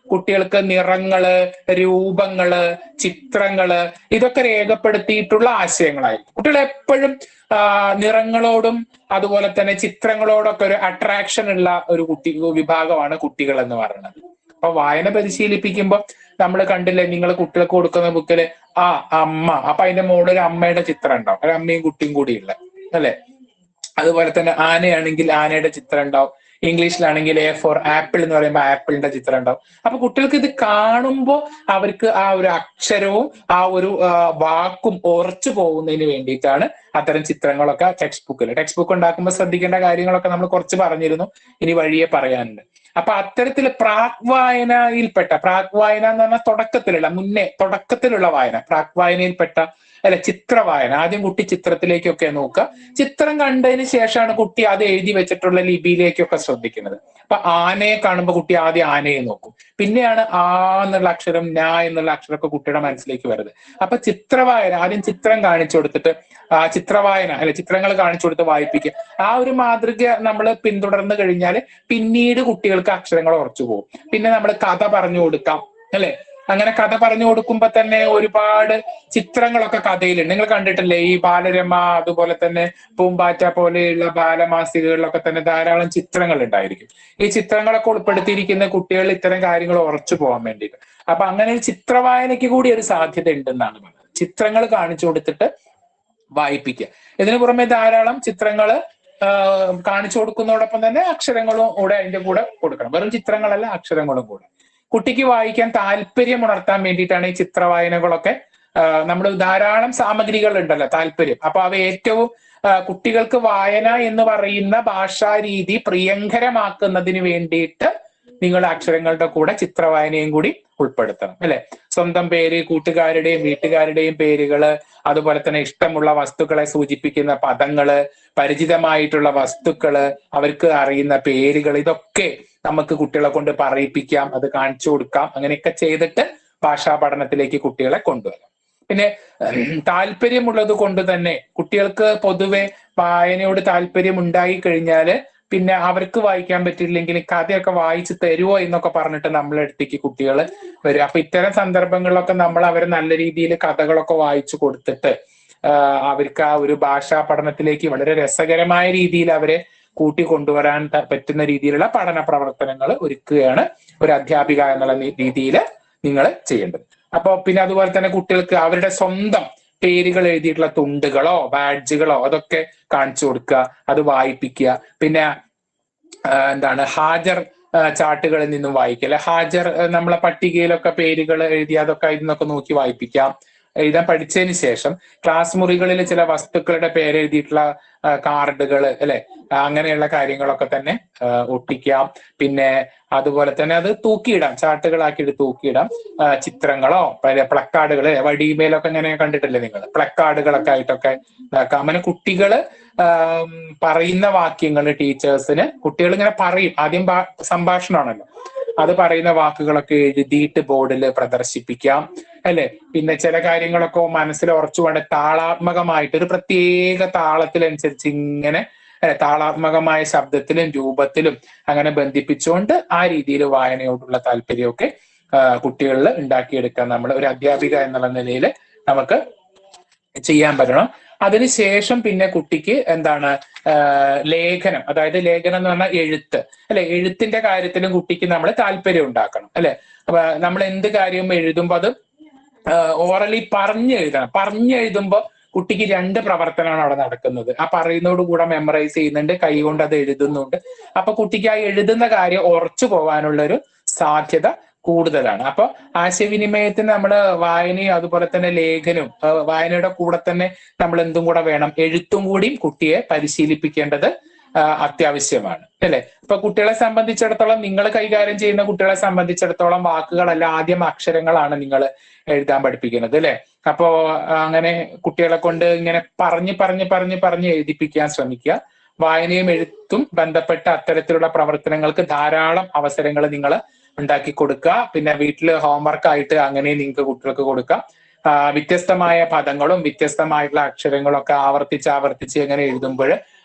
കുട്ടികൾക്ക് നിറങ്ങള്, രൂപങ്ങള്, ചിത്രങ്ങള് ഇതൊക്കെ രേഖപ്പെടുത്തിയിട്ടുള്ള ആശയങ്ങളായിരിക്കും. കുട്ടികൾ എപ്പോഴും ആ നിറങ്ങളോടും അതുപോലെ തന്നെ ചിത്രങ്ങളോടൊക്കെ ഒരു അട്രാക്ഷൻ ഉള്ള ഒരു കുട്ടി വിഭാഗമാണ് കുട്ടികൾ എന്ന് പറയുന്നത്. അപ്പൊ വായന പരിശീലിപ്പിക്കുമ്പോൾ നമ്മൾ കണ്ടില്ലേ, നിങ്ങൾ കുട്ടികൾക്ക് കൊടുക്കുന്ന ബുക്കില് ആ അമ്മ, അപ്പൊ അതിന്റെ മുകളിൽ ഒരു അമ്മയുടെ ചിത്രം ഉണ്ടാവും, ഒരു അമ്മയും കുട്ടിയും കൂടിയുള്ള, അല്ലെ? അതുപോലെ തന്നെ ആനയാണെങ്കിൽ ആനയുടെ ചിത്രം ഉണ്ടാവും. ഇംഗ്ലീഷിലാണെങ്കിൽ എ ഫോർ ആപ്പിൾ എന്ന് പറയുമ്പോൾ ആപ്പിളിന്റെ ചിത്രം ഉണ്ടാവും. അപ്പൊ കുട്ടികൾക്ക് ഇത് കാണുമ്പോൾ അവർക്ക് ആ ഒരു അക്ഷരവും ആ ഒരു വാക്കും ഉറച്ചു പോകുന്നതിന് വേണ്ടിയിട്ടാണ് അത്തരം ചിത്രങ്ങളൊക്കെ ടെക്സ്റ്റ് ബുക്കിൽ ടെക്സ്റ്റ് ബുക്ക് ഉണ്ടാക്കുമ്പോൾ ശ്രദ്ധിക്കേണ്ട കാര്യങ്ങളൊക്കെ നമ്മൾ കുറച്ച് പറഞ്ഞിരുന്നു, ഇനി വഴിയെ പറയാനുണ്ട്. അപ്പൊ അത്തരത്തിൽ പ്രാക് വായനയിൽപ്പെട്ട, പ്രാക് വായന എന്ന് പറഞ്ഞാൽ തുടക്കത്തിലുള്ള, മുന്നേ തുടക്കത്തിലുള്ള വായന, പ്രാക് വായനയിൽപ്പെട്ട അല്ലെ ചിത്രവായന. ആദ്യം കുട്ടി ചിത്രത്തിലേക്കൊക്കെ നോക്കുക. ചിത്രം കണ്ടതിന് ശേഷമാണ് കുട്ടി അത് എഴുതി വെച്ചിട്ടുള്ള ലിപിയിലേക്കൊക്കെ ശ്രദ്ധിക്കുന്നത്. അപ്പൊ ആനയെ കാണുമ്പോൾ കുട്ടി ആദ്യം ആനയെ നോക്കും, പിന്നെയാണ് ആ എന്നുള്ള അക്ഷരം, ന എന്നുള്ള അക്ഷരമൊക്കെ കുട്ടിയുടെ മനസ്സിലേക്ക് വരുന്നത്. അപ്പൊ ചിത്രവായന, ആദ്യം ചിത്രം കാണിച്ചു കൊടുത്തിട്ട് ആ ചിത്രവായന അല്ലെ ചിത്രങ്ങൾ കാണിച്ചു കൊടുത്ത് വായിപ്പിക്കുക. ആ ഒരു മാതൃക നമ്മൾ പിന്തുടർന്നു കഴിഞ്ഞാൽ പിന്നീട് കുട്ടികൾക്ക് അക്ഷരങ്ങൾ ഉറച്ചു പോകും. പിന്നെ നമ്മൾ കഥ പറഞ്ഞു കൊടുക്കാം, അല്ലെ? അങ്ങനെ കഥ പറഞ്ഞു കൊടുക്കുമ്പോ തന്നെ ഒരുപാട് ചിത്രങ്ങളൊക്കെ കഥയിലുണ്ട്. നിങ്ങൾ കണ്ടിട്ടില്ലേ ഈ ബാലരമ, അതുപോലെ തന്നെ പൂമ്പാറ്റ പോലെയുള്ള ബാലമാസികകളിലൊക്കെ തന്നെ ധാരാളം ചിത്രങ്ങൾ ഉണ്ടായിരിക്കും. ഈ ചിത്രങ്ങളൊക്കെ ഉൾപ്പെടുത്തിയിരിക്കുന്ന കുട്ടികൾ ഇത്തരം കാര്യങ്ങൾ ഉറച്ചു പോകാൻ വേണ്ടിയിട്ട്. അപ്പൊ അങ്ങനെ ചിത്രവായനയ്ക്ക് കൂടി ഒരു സാധ്യത ഉണ്ടെന്നാണ് പറഞ്ഞത്. ചിത്രങ്ങൾ കാണിച്ചു കൊടുത്തിട്ട് വായിപ്പിക്കുക. ഇതിനു പുറമെ ധാരാളം ചിത്രങ്ങൾ കാണിച്ചു കൊടുക്കുന്നതോടൊപ്പം തന്നെ അക്ഷരങ്ങളും കൂടെ അതിന്റെ കൂടെ കൊടുക്കണം. വെറും ചിത്രങ്ങളല്ല, അക്ഷരങ്ങളും കൂടെ. കുട്ടിക്ക് വായിക്കാൻ താല്പര്യം ഉണർത്താൻ വേണ്ടിയിട്ടാണ് ഈ ചിത്രവായനകളൊക്കെ. നമ്മൾ ധാരാളം സാമഗ്രികൾ ഉണ്ടല്ലോ, താല്പര്യം. അപ്പൊ അവ ഏറ്റവും കുട്ടികൾക്ക് വായന എന്ന് പറയുന്ന ഭാഷാ രീതി പ്രിയങ്കരമാക്കുന്നതിന് വേണ്ടിയിട്ട് നിങ്ങൾ അക്ഷരങ്ങളുടെ കൂടെ ചിത്രവായനയും കൂടി ഉൾപ്പെടുത്തണം, അല്ലെ? സ്വന്തം പേര്, കൂട്ടുകാരുടെയും വീട്ടുകാരുടെയും പേരുകള്, അതുപോലെ തന്നെ ഇഷ്ടമുള്ള വസ്തുക്കളെ സൂചിപ്പിക്കുന്ന പദങ്ങള്, പരിചിതമായിട്ടുള്ള വസ്തുക്കള്, അവർക്ക് അറിയുന്ന പേരുകൾ, ഇതൊക്കെ നമുക്ക് കുട്ടികളെ കൊണ്ട് പറയിപ്പിക്കാം, അത് കാണിച്ചു കൊടുക്കാം. അങ്ങനെയൊക്കെ ചെയ്തിട്ട് ഭാഷാ പഠനത്തിലേക്ക് കുട്ടികളെ കൊണ്ടുവരാം. പിന്നെ താല്പര്യമുള്ളത് കൊണ്ട് തന്നെ കുട്ടികൾക്ക് പൊതുവെ വായനയോട് താല്പര്യം ഉണ്ടായി കഴിഞ്ഞാല് പിന്നെ അവർക്ക് വായിക്കാൻ പറ്റില്ലെങ്കിൽ കഥയൊക്കെ വായിച്ച് തരുമോ എന്നൊക്കെ പറഞ്ഞിട്ട് നമ്മളെ അടുത്തേക്ക് കുട്ടികൾ വരും. അപ്പൊ ഇത്തരം സന്ദർഭങ്ങളിലൊക്കെ നമ്മൾ അവരെ നല്ല രീതിയിൽ കഥകളൊക്കെ വായിച്ചു കൊടുത്തിട്ട് അവർക്ക് ആ ഒരു ഭാഷാ പഠനത്തിലേക്ക് വളരെ രസകരമായ രീതിയിൽ അവരെ കൂട്ടി കൊണ്ടുവരാൻ പറ്റുന്ന രീതിയിലുള്ള പഠന പ്രവർത്തനങ്ങൾ ഒരുക്കുകയാണ് ഒരു അധ്യാപിക എന്നുള്ള രീതിയിൽ നിങ്ങൾ ചെയ്യേണ്ടത്. അപ്പൊ പിന്നെ അതുപോലെ തന്നെ കുട്ടികൾക്ക് അവരുടെ സ്വന്തം പേരുകൾ എഴുതിയിട്ടുള്ള തുണ്ടുകളോ ബാഡ്ജുകളോ അതൊക്കെ കാണിച്ചു കൊടുക്കുക, അത് വായിപ്പിക്കുക. പിന്നെ എന്താണ് ഹാജർ ചാർട്ടുകളിൽ നിന്നും വായിക്കുക, അല്ലെ? ഹാജർ നമ്മളെ പട്ടികയിലൊക്കെ പേരുകൾ എഴുതി അതൊക്കെ ഇതിന്നൊക്കെ നോക്കി വായിപ്പിക്കാം. എഴുതാൻ പഠിച്ചതിന് ശേഷം ക്ലാസ് മുറികളിൽ ചില വസ്തുക്കളുടെ പേരെഴുതിയിട്ടുള്ള കാർഡുകൾ, അല്ലെ? അങ്ങനെയുള്ള കാര്യങ്ങളൊക്കെ തന്നെ ഒട്ടിക്കാം. പിന്നെ അതുപോലെ തന്നെ അത് തൂക്കിയിടാം, ചാർട്ടുകളാക്കിയിട്ട് തൂക്കിയിടാം. ചിത്രങ്ങളോ പ്ലക്കാർഡുകള്, വടിമേലൊക്കെ ഇങ്ങനെ കണ്ടിട്ടില്ലേ നിങ്ങൾ? പ്ലക്കാർഡുകളൊക്കെ ആയിട്ടൊക്കെ ഇതാക്കാം. അങ്ങനെ കുട്ടികള് പറയുന്ന വാക്യങ്ങൾ ടീച്ചേഴ്സിന് കുട്ടികൾ ഇങ്ങനെ പറയും. ആദ്യം സംഭാഷണമാണല്ലോ, അത് പറയുന്ന വാക്കുകളൊക്കെ എഴുതിയിട്ട് ബോർഡിൽ പ്രദർശിപ്പിക്കാം, അല്ലെ? പിന്നെ ചില കാര്യങ്ങളൊക്കെ മനസ്സിൽ ഉറച്ചു വേണ്ട താളാത്മകമായിട്ട് ഒരു പ്രത്യേക താളത്തിനനുസരിച്ച് ഇങ്ങനെ താളാത്മകമായ ശബ്ദത്തിലും രൂപത്തിലും അങ്ങനെ ബന്ധിപ്പിച്ചുകൊണ്ട് ആ രീതിയിൽ വായനയോടുള്ള താല്പര്യമൊക്കെ കുട്ടികളിൽ ഉണ്ടാക്കിയെടുക്കാൻ നമ്മൾ ഒരു അധ്യാപിക എന്നുള്ള നിലയിൽ നമുക്ക് ചെയ്യാൻ പറ്റണം. അതിനുശേഷം പിന്നെ കുട്ടിക്ക് എന്താണ് ലേഖനം, അതായത് ലേഖനം എന്ന് പറഞ്ഞാൽ എഴുത്ത്, അല്ലെ? എഴുത്തിന്റെ കാര്യത്തിലും കുട്ടിക്ക് നമ്മൾ താല്പര്യം ഉണ്ടാക്കണം, അല്ലെ? അപ്പൊ നമ്മൾ എന്ത് കാര്യവും എഴുതുമ്പോൾ അത് ഓറലി പറഞ്ഞെഴുതണം. പറഞ്ഞെഴുതുമ്പോൾ കുട്ടിക്ക് രണ്ട് പ്രവർത്തനമാണ് അവിടെ നടക്കുന്നത്. ആ പറയുന്നതോട് കൂടെ മെമ്മറൈസ് ചെയ്യുന്നുണ്ട്, കൈകൊണ്ട് അത് എഴുതുന്നുണ്ട്. അപ്പൊ കുട്ടിക്ക് ആ എഴുതുന്ന കാര്യം ഉറച്ചു പോകാനുള്ള ഒരു സാധ്യത കൂടുതലാണ്. അപ്പൊ ആശയവിനിമയത്തിന് നമ്മൾ വായനയും അതുപോലെ തന്നെ ലേഖനവും വായനയുടെ കൂടെ തന്നെ നമ്മൾ എന്തും കൂടെ വേണം, എഴുത്തും കൂടിയും കുട്ടിയെ പരിശീലിപ്പിക്കേണ്ടത് അത്യാവശ്യമാണ്, അല്ലെ? ഇപ്പൊ കുട്ടികളെ സംബന്ധിച്ചിടത്തോളം, നിങ്ങൾ കൈകാര്യം ചെയ്യുന്ന കുട്ടികളെ സംബന്ധിച്ചിടത്തോളം വാക്കുകളല്ല, ആദ്യം അക്ഷരങ്ങളാണ് നിങ്ങൾ എഴുതാൻ പഠിപ്പിക്കുന്നത്, അല്ലെ? അപ്പോ അങ്ങനെ കുട്ടികളെ കൊണ്ട് ഇങ്ങനെ പറഞ്ഞ് പറഞ്ഞ് പറഞ്ഞ് പറഞ്ഞ് എഴുതിപ്പിക്കാൻ ശ്രമിക്കുക. വായനയും എഴുത്തും ബന്ധപ്പെട്ട അത്തരത്തിലുള്ള പ്രവർത്തനങ്ങൾക്ക് ധാരാളം അവസരങ്ങൾ നിങ്ങൾ ഉണ്ടാക്കി കൊടുക്കുക. പിന്നെ വീട്ടിൽ ഹോംവർക്ക് ആയിട്ട് അങ്ങനെ നിങ്ങൾക്ക് കുട്ടികൾക്ക് കൊടുക്കാം. വ്യത്യസ്തമായ പദങ്ങളും വ്യത്യസ്തമായിട്ടുള്ള അക്ഷരങ്ങളും ഒക്കെ ആവർത്തിച്ച് ആവർത്തിച്ച് എങ്ങനെ എഴുതുമ്പോൾ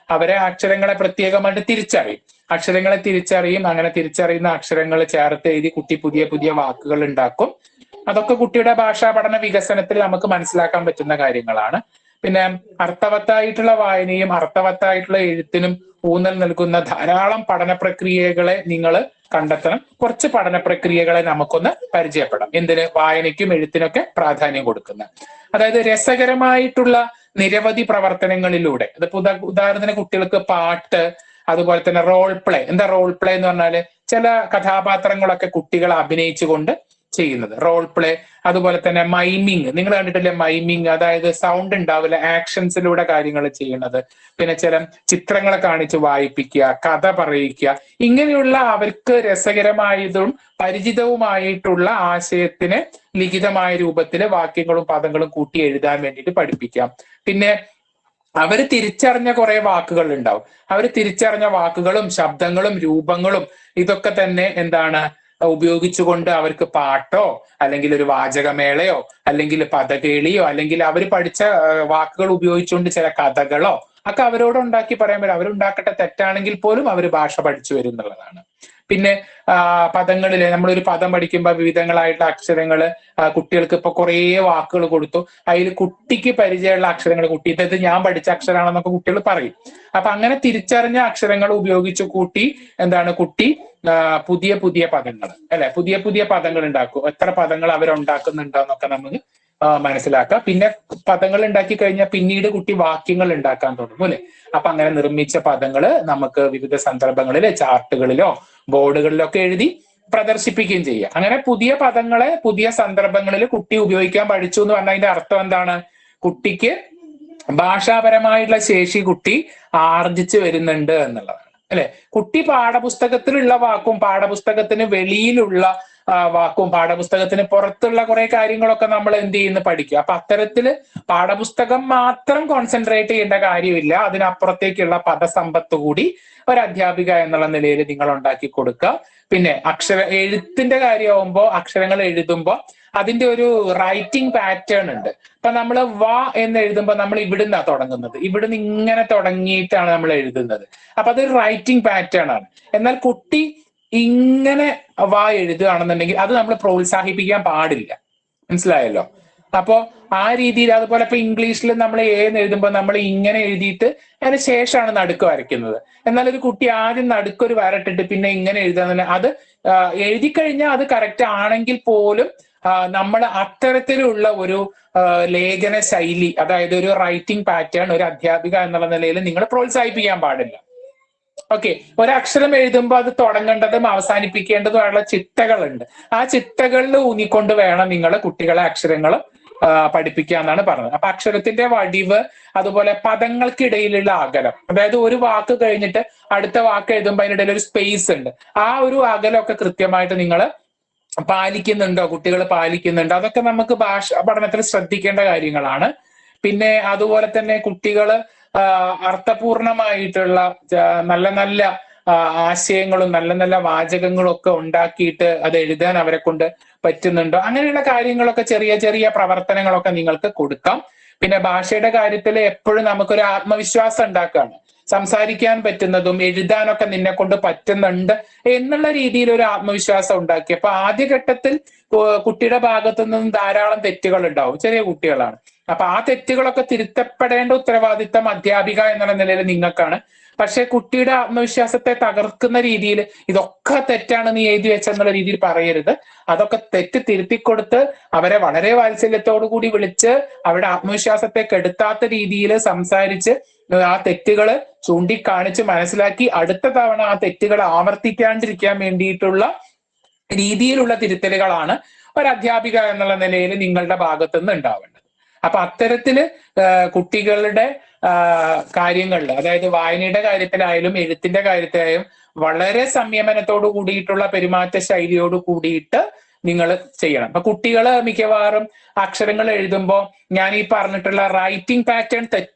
അവരെ അക്ഷരങ്ങളെ പ്രത്യേകമായിട്ട് തിരിച്ചറിയും. അക്ഷരങ്ങളെ തിരിച്ചറിയും. അങ്ങനെ തിരിച്ചറിയുന്ന അക്ഷരങ്ങൾ ചേർത്ത് എഴുതി കുട്ടി പുതിയ പുതിയ വാക്കുകൾ ഉണ്ടാക്കും. അതൊക്കെ കുട്ടിയുടെ ഭാഷാ പഠന വികസനത്തിൽ നമുക്ക് മനസ്സിലാക്കാൻ പറ്റുന്ന കാര്യങ്ങളാണ്. പിന്നെ അർത്ഥവത്തായിട്ടുള്ള വായനയും അർത്ഥവത്തായിട്ടുള്ള എഴുത്തിനും ഊന്നൽ നൽകുന്ന ധാരാളം പഠന പ്രക്രിയകളെ നിങ്ങൾ കണ്ടെത്തണം. കുറച്ച് പഠന പ്രക്രിയകളെ നമുക്കൊന്ന് പരിചയപ്പെടാം. എന്തിന്? വായനയ്ക്കും എഴുത്തിനൊക്കെ പ്രാധാന്യം കൊടുക്കുന്ന, അതായത് രസകരമായിട്ടുള്ള നിരവധി പ്രവർത്തനങ്ങളിലൂടെ. അതിപ്പോ ഉദാ ഉദാഹരണത്തിന് കുട്ടികൾക്ക് പാട്ട്, അതുപോലെ തന്നെ റോൾ പ്ലേ. എന്താ റോൾ പ്ലേ എന്ന് പറഞ്ഞാല്? ചില കഥാപാത്രങ്ങളൊക്കെ കുട്ടികൾ അഭിനയിച്ചുകൊണ്ട് ചെയ്യുന്നത് റോൾ പ്ലേ. അതുപോലെ തന്നെ മൈമിങ്, നിങ്ങൾ കണ്ടിട്ടില്ലേ മൈമിങ്? അതായത് സൗണ്ട് ഉണ്ടാവില്ല, ആക്ഷൻസിലൂടെ കാര്യങ്ങൾ ചെയ്യുന്നത്. പിന്നെ ചില ചിത്രങ്ങളെ കാണിച്ച് വായിപ്പിക്കുക, കഥ പറയിക്കുക. ഇങ്ങനെയുള്ള അവർക്ക് രസകരമായതും പരിചിതവുമായിട്ടുള്ള ആശയത്തിന് ലിഖിതമായ രൂപത്തിൽ വാക്യങ്ങളും പദങ്ങളും കൂട്ടി എഴുതാൻ വേണ്ടിയിട്ട് പഠിപ്പിക്കാം. പിന്നെ അവര് തിരിച്ചറിഞ്ഞ കുറെ വാക്കുകൾ ഉണ്ടാവും. അവർ തിരിച്ചറിഞ്ഞ വാക്കുകളും ശബ്ദങ്ങളും രൂപങ്ങളും ഇതൊക്കെ തന്നെ എന്താണ് ഉപയോഗിച്ചുകൊണ്ട് അവർക്ക് പാട്ടോ അല്ലെങ്കിൽ ഒരു വാചകമേളയോ അല്ലെങ്കിൽ പദകേളിയോ അല്ലെങ്കിൽ അവർ പഠിച്ച വാക്കുകൾ ഉപയോഗിച്ചുകൊണ്ട് ചില കഥകളോ ഒക്കെ അവരോട് ഉണ്ടാക്കി പറയാൻ പറ്റും. അവരുണ്ടാക്കട്ടെ, തെറ്റാണെങ്കിൽ പോലും അവർ ഭാഷ പഠിച്ചു വരും എന്നുള്ളതാണ്. പിന്നെ ആ പദങ്ങളില് നമ്മളൊരു പദം പഠിക്കുമ്പോൾ വിവിധങ്ങളായിട്ടുള്ള അക്ഷരങ്ങള് കുട്ടികൾക്ക് ഇപ്പൊ കുറേ വാക്കുകൾ കൊടുത്തു. അതിൽ കുട്ടിക്ക് പരിചയമുള്ള അക്ഷരങ്ങൾ, കുട്ടി ഇത് ഞാൻ പഠിച്ച അക്ഷരമാണെന്നൊക്കെ കുട്ടികൾ പറയും. അപ്പൊ അങ്ങനെ തിരിച്ചറിഞ്ഞ അക്ഷരങ്ങൾ ഉപയോഗിച്ച് കൂട്ടി എന്താണ് കുട്ടി പുതിയ പുതിയ പദങ്ങൾ അല്ലെ പുതിയ പുതിയ പദങ്ങൾ ഉണ്ടാക്കും. എത്ര പദങ്ങൾ അവരുണ്ടാക്കുന്നുണ്ടോ എന്നൊക്കെ നമുക്ക് മനസ്സിലാക്കാം. പിന്നെ പദങ്ങൾ ഉണ്ടാക്കി കഴിഞ്ഞാൽ പിന്നീട് കുട്ടി വാക്യങ്ങൾ ഉണ്ടാക്കാൻ തുടങ്ങും അല്ലെ. അപ്പൊ അങ്ങനെ നിർമ്മിച്ച പദങ്ങള് നമുക്ക് വിവിധ സന്ദർഭങ്ങളിൽ ചാർട്ടുകളിലോ ബോർഡുകളിലോ ഒക്കെ എഴുതി പ്രദർശിപ്പിക്കുകയും ചെയ്യാം. അങ്ങനെ പുതിയ പദങ്ങളെ പുതിയ സന്ദർഭങ്ങളിൽ കുട്ടി ഉപയോഗിക്കാൻ പഠിച്ചു എന്ന് പറഞ്ഞാൽ അതിന്റെ അർത്ഥം എന്താണ്? കുട്ടിക്ക് ഭാഷാപരമായിട്ടുള്ള ശേഷി കുട്ടി ആർജിച്ചു വരുന്നുണ്ട് എന്നുള്ളതാണ് അല്ലെ. കുട്ടി പാഠപുസ്തകത്തിലുള്ള വാക്കും പാഠപുസ്തകത്തിന് വെളിയിലുള്ള വാക്കും പാഠപുസ്തകത്തിന് പുറത്തുള്ള കുറെ കാര്യങ്ങളൊക്കെ നമ്മൾ എന്ത് ചെയ്യുന്നു പഠിക്കുക. അപ്പൊ അത്തരത്തില് പാഠപുസ്തകം മാത്രം കോൺസെൻട്രേറ്റ് ചെയ്യേണ്ട കാര്യമില്ല. അതിനപ്പുറത്തേക്കുള്ള പദസമ്പത്ത് കൂടി ഒരു അധ്യാപിക എന്നുള്ള നിലയിൽ നിങ്ങൾ ഉണ്ടാക്കി കൊടുക്കുക. പിന്നെ അക്ഷര എഴുത്തിന്റെ കാര്യമാകുമ്പോൾ അക്ഷരങ്ങൾ എഴുതുമ്പോൾ അതിന്റെ ഒരു റൈറ്റിംഗ് പാറ്റേൺ ഉണ്ട്. ഇപ്പൊ നമ്മൾ വ എന്ന് എഴുതുമ്പോൾ നമ്മൾ ഇവിടുന്നാ തുടങ്ങുന്നത്, ഇവിടുന്ന് ഇങ്ങനെ തുടങ്ങിയിട്ടാണ് നമ്മൾ എഴുതുന്നത്. അപ്പൊ അതൊരു റൈറ്റിംഗ് പാറ്റേൺ ആണ്. എന്നാൽ കുട്ടി ഇങ്ങനെ വ എഴുതുകയാണെന്നുണ്ടെങ്കിൽ അത് നമ്മൾ പ്രോത്സാഹിപ്പിക്കാൻ പാടില്ല. മനസ്സിലായല്ലോ? അപ്പോ ആ രീതിയിൽ. അതുപോലെ ഇപ്പൊ ഇംഗ്ലീഷിൽ നമ്മൾ ഏന്ന് എഴുതുമ്പോൾ നമ്മൾ ഇങ്ങനെ എഴുതിയിട്ട് അതിന് ശേഷമാണ് നടുക്ക് വരയ്ക്കുന്നത്. എന്നാൽ ഒരു കുട്ടി ആദ്യം നടുക്കൊരു വരട്ടിട്ട് പിന്നെ ഇങ്ങനെ എഴുതാന്ന് അത് എഴുതി കഴിഞ്ഞാൽ അത് കറക്റ്റ് ആണെങ്കിൽ പോലും നമ്മൾ അത്തരത്തിലുള്ള ഒരു ലേഖന ശൈലി, അതായത് ഒരു റൈറ്റിംഗ് പാറ്റേൺ ഒരു അധ്യാപിക എന്നുള്ള നിലയിൽ നിങ്ങൾ പ്രോത്സാഹിപ്പിക്കാൻ പാടില്ല. ഓക്കെ, ഒരക്ഷരം എഴുതുമ്പോൾ അത് തുടങ്ങേണ്ടതും അവസാനിപ്പിക്കേണ്ടതുമായുള്ള ചിട്ടകളുണ്ട്. ആ ചിട്ടകളിൽ ഊന്നിക്കൊണ്ട് വേണം നിങ്ങൾ കുട്ടികളെ അക്ഷരങ്ങൾ പഠിപ്പിക്കുക എന്നാണ് പറഞ്ഞത്. അപ്പൊ അക്ഷരത്തിന്റെ വടിവ്, അതുപോലെ പദങ്ങൾക്കിടയിലുള്ള അകലം, അതായത് ഒരു വാക്ക് കഴിഞ്ഞിട്ട് അടുത്ത വാക്ക് എഴുതുമ്പോൾ അതിനിടയിൽ ഒരു സ്പേസ് ഉണ്ട്. ആ ഒരു അകലമൊക്കെ കൃത്യമായിട്ട് നിങ്ങൾ പാലിക്കുന്നുണ്ടോ, കുട്ടികൾ പാലിക്കുന്നുണ്ടോ, അതൊക്കെ നമുക്ക് ഭാഷ പഠനത്തിൽ ശ്രദ്ധിക്കേണ്ട കാര്യങ്ങളാണ്. പിന്നെ അതുപോലെ തന്നെ കുട്ടികള് അർത്ഥപൂർണമായിട്ടുള്ള നല്ല നല്ല ആശയങ്ങളും നല്ല നല്ല വാചകങ്ങളും ഒക്കെ ഉണ്ടാക്കിയിട്ട് അത് എഴുതാൻ അവരെ കൊണ്ട് പറ്റുന്നുണ്ടോ, അങ്ങനെയുള്ള കാര്യങ്ങളൊക്കെ ചെറിയ ചെറിയ പ്രവർത്തനങ്ങളൊക്കെ നിങ്ങൾക്ക് കൊടുക്കാം. പിന്നെ ഭാഷയുടെ കാര്യത്തിൽ എപ്പോഴും നമുക്കൊരു ആത്മവിശ്വാസം ഉണ്ടാക്കുകയാണ്. സംസാരിക്കാൻ പറ്റുന്നതും എഴുതാനൊക്കെ നിന്നെ കൊണ്ട് പറ്റുന്നുണ്ട് എന്നുള്ള രീതിയിൽ ഒരു ആത്മവിശ്വാസം ഉണ്ടാക്കി. അപ്പൊ ആദ്യഘട്ടത്തിൽ കുട്ടിയുടെ ഭാഗത്തു നിന്നും ധാരാളം തെറ്റുകൾ ഉണ്ടാവും, ചെറിയ കുട്ടികളാണ്. അപ്പൊ ആ തെറ്റുകളൊക്കെ തിരുത്തപ്പെടേണ്ട ഉത്തരവാദിത്തം അധ്യാപിക എന്നുള്ള നിലയിൽ നിങ്ങൾക്കാണ്. പക്ഷെ കുട്ടിയുടെ ആത്മവിശ്വാസത്തെ തകർക്കുന്ന രീതിയിൽ ഇതൊക്കെ തെറ്റാണ് നീ എഴുതി വെച്ചെന്നുള്ള രീതിയിൽ പറയരുത്. അതൊക്കെ തെറ്റ് തിരുത്തിക്കൊടുത്ത് അവരെ വളരെ വാത്സല്യത്തോടു കൂടി വിളിച്ച് അവരുടെ ആത്മവിശ്വാസത്തെ കെടുത്താത്ത രീതിയിൽ സംസാരിച്ച് ആ തെറ്റുകള് ചൂണ്ടിക്കാണിച്ച് മനസ്സിലാക്കി അടുത്ത തവണ ആ തെറ്റുകൾ ആവർത്തിക്കാണ്ടിരിക്കാൻ വേണ്ടിയിട്ടുള്ള രീതിയിലുള്ള തിരുത്തലുകളാണ് ഒരു അധ്യാപിക എന്നുള്ള നിലയിൽ നിങ്ങളുടെ ഭാഗത്തുനിന്ന് ഉണ്ടാവേണ്ടത്. അപ്പൊ അത്തരത്തില് കുട്ടികളുടെ കാര്യങ്ങളിൽ, അതായത് വായനയുടെ കാര്യത്തിലായാലും എഴുത്തിന്റെ കാര്യത്തിലായാലും വളരെ സംയമനത്തോടു കൂടിയിട്ടുള്ള പെരുമാറ്റ ശൈലിയോട് കൂടിയിട്ട് നിങ്ങൾ ചെയ്യണം. അപ്പൊ കുട്ടികള് മിക്കവാറും അക്ഷരങ്ങൾ എഴുതുമ്പോൾ ഞാൻ ഈ പറഞ്ഞിട്ടുള്ള റൈറ്റിംഗ് പാറ്റേൺ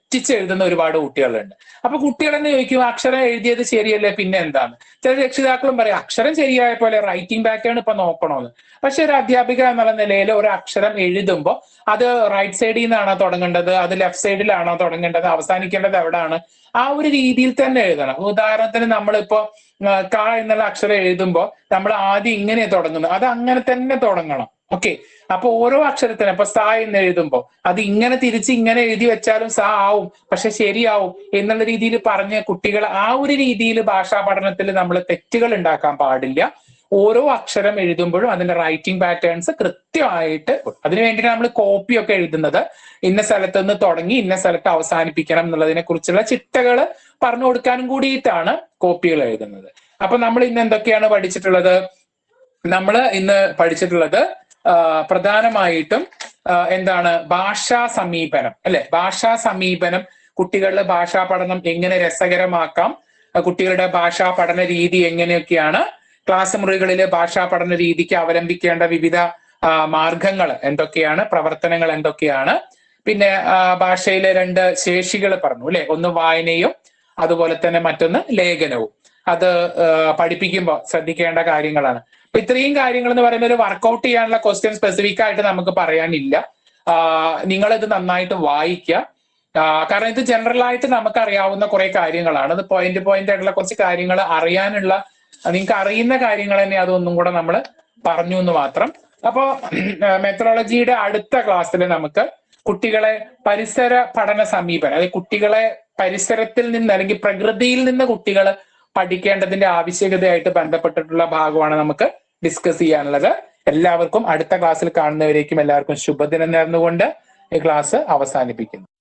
തെറ്റിച്ച് എഴുതുന്ന ഒരുപാട് കുട്ടികളുണ്ട്. അപ്പൊ കുട്ടികൾ തന്നെ ചോദിക്കും അക്ഷരം എഴുതിയത് ശരിയല്ലേ പിന്നെ എന്താണ്. ചില രക്ഷിതാക്കളും പറയും അക്ഷരം ശരിയായ പോലെ റൈറ്റിംഗ് പാറ്റേൺ ഇപ്പൊ നോക്കണോന്ന്. പക്ഷെ ഒരു അധ്യാപിക എന്നുള്ള നിലയിൽ ഒരു അക്ഷരം എഴുതുമ്പോൾ അത് റൈറ്റ് സൈഡിൽ നിന്നാണോ തുടങ്ങേണ്ടത്, അത് ലെഫ്റ്റ് സൈഡിലാണോ തുടങ്ങേണ്ടത്, അവസാനിക്കേണ്ടത് എവിടെയാണ്, ആ ഒരു രീതിയിൽ തന്നെ എഴുതണം. ഉദാഹരണത്തിന് നമ്മളിപ്പോ ക എന്നുള്ള അക്ഷരം എഴുതുമ്പോൾ നമ്മൾ ആദ്യം ഇങ്ങനെ തുടങ്ങുന്നത്, അത് അങ്ങനെ തന്നെ തുടങ്ങണം. ഓക്കെ, അപ്പൊ ഓരോ അക്ഷരത്തിനും ഇപ്പൊ സ എന്ന് എഴുതുമ്പോൾ അത് ഇങ്ങനെ തിരിച്ച് ഇങ്ങനെ എഴുതി വെച്ചാലും സ ആവും, പക്ഷെ ശരിയാവും എന്നുള്ള രീതിയിൽ പറഞ്ഞ് കുട്ടികൾ ആ ഒരു രീതിയിൽ ഭാഷാ പഠനത്തിൽ നമ്മൾ തെറ്റുകൾ ഉണ്ടാക്കാൻ പാടില്ല. ഓരോ അക്ഷരം എഴുതുമ്പോഴും അതിന്റെ റൈറ്റിംഗ് പാറ്റേൺസ് കൃത്യമായിട്ട്, അതിനു വേണ്ടിയിട്ട് നമ്മൾ കോപ്പി ഒക്കെ എഴുതുന്നത് ഇന്ന സ്ഥലത്ത് നിന്ന് തുടങ്ങി ഇന്ന സ്ഥലത്ത് അവസാനിപ്പിക്കണം എന്നുള്ളതിനെ കുറിച്ചുള്ള ചിട്ടകൾ പറഞ്ഞു കൊടുക്കാനും കൂടിയിട്ടാണ് കോപ്പികൾ എഴുതുന്നത്. അപ്പൊ നമ്മൾ ഇന്ന് എന്തൊക്കെയാണ് പഠിച്ചിട്ടുള്ളത്? നമ്മൾ ഇന്ന് പഠിച്ചിട്ടുള്ളത് പ്രധാനമായിട്ടും എന്താണ് ഭാഷാ സമീപനം അല്ലെ. ഭാഷാ സമീപനം, കുട്ടികളുടെ ഭാഷാ പഠനം എങ്ങനെ രസകരമാക്കാം, കുട്ടികളുടെ ഭാഷാ പഠന രീതി എങ്ങനെയൊക്കെയാണ്, ക്ലാസ് മുറികളിലെ ഭാഷാ പഠന രീതിക്ക് അവലംബിക്കേണ്ട വിവിധ മാർഗങ്ങൾ എന്തൊക്കെയാണ്, പ്രവർത്തനങ്ങൾ എന്തൊക്കെയാണ്, പിന്നെ ഭാഷയിലെ രണ്ട് ശേഷികൾ പറഞ്ഞു അല്ലെ, ഒന്ന് വായനയും അതുപോലെ തന്നെ മറ്റൊന്ന് ലേഖനവും. അത് പഠിപ്പിക്കുമ്പോൾ ശ്രദ്ധിക്കേണ്ട കാര്യങ്ങളാണ്. അപ്പൊ ഇത്രയും കാര്യങ്ങൾ എന്ന് പറയുമ്പോൾ ഒരു വർക്കൗട്ട് ചെയ്യാനുള്ള ക്വസ്റ്റ്യൻ സ്പെസിഫിക് ആയിട്ട് നമുക്ക് പറയാനില്ല. നിങ്ങൾ ഇത് നന്നായിട്ട് വായിക്കുക, കാരണം ഇത് ജനറൽ ആയിട്ട് നമുക്ക് അറിയാവുന്ന കുറെ കാര്യങ്ങളാണ്. അത് പോയിന്റ് പോയിന്റ് ആയിട്ടുള്ള കുറച്ച് കാര്യങ്ങൾ അറിയാനുള്ള, നിങ്ങൾക്ക് അറിയുന്ന കാര്യങ്ങൾ തന്നെ അതൊന്നും കൂടെ നമ്മൾ പറഞ്ഞു എന്ന് മാത്രം. അപ്പോ മെത്തഡോളജിയുടെ അടുത്ത ക്ലാസ്സിൽ നമുക്ക് കുട്ടികളെ പരിസര പഠന സമീപനം, അതായത് കുട്ടികളെ പരിസരത്തിൽ നിന്ന് അല്ലെങ്കിൽ പ്രകൃതിയിൽ നിന്ന് കുട്ടികൾ പഠിക്കേണ്ടതിന്റെ ആവശ്യകതയായിട്ട് ബന്ധപ്പെട്ടിട്ടുള്ള ഭാഗമാണ് നമുക്ക് ഡിസ്കസ് ചെയ്യാനുള്ളത്. എല്ലാവർക്കും അടുത്ത ക്ലാസ്സിൽ കാണുന്നവരേക്കും എല്ലാവർക്കും ശുഭദിനം നേർന്നുകൊണ്ട് ഈ ക്ലാസ് അവസാനിപ്പിക്കുന്നു.